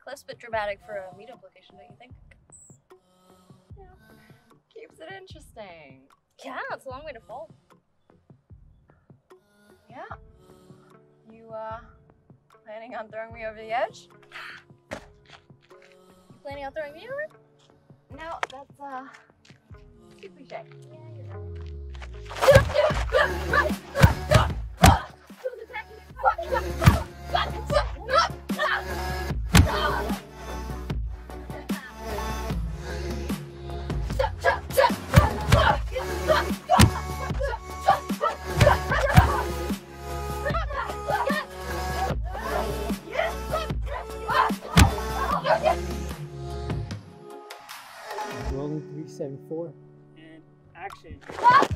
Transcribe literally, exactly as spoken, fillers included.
That's a bit dramatic for a meetup location, don't you think? Yeah. Keeps it interesting. Yeah, it's a long way to fall. Yeah. You, uh, planning on throwing me over the edge? You planning on throwing me over? No, that's, uh, too cliche. Yeah, you're right. Rolling three seven four and action. Ah!